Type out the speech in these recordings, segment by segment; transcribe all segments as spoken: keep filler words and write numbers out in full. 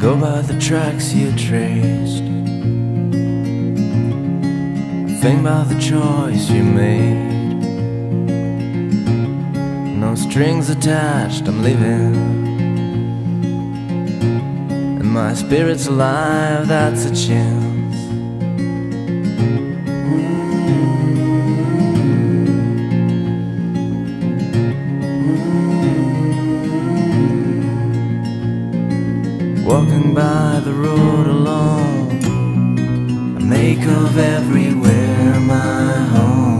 Go by the tracks you traced, think about the choice you made. No strings attached, I'm living, and my spirit's alive, that's a chance. Walking by the road alone, I make of everywhere my home.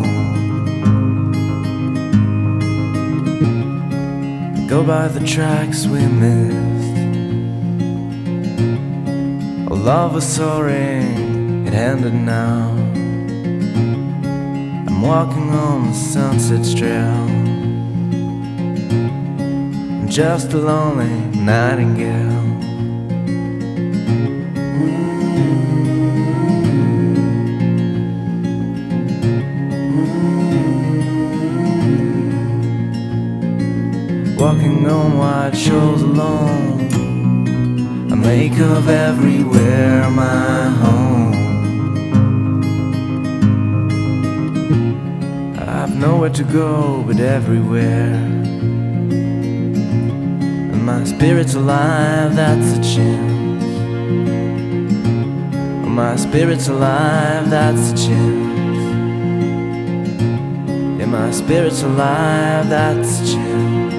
I go by the tracks we missed. Our love was soaring, it ended now. I'm walking on the sunset trail, I'm just a lonely nightingale. Walking on wide shores alone, I make of everywhere my home. I've nowhere to go but everywhere, and my spirit's alive, that's a chance. My spirit's alive, that's a chance. Yeah, my spirit's alive, that's a chance.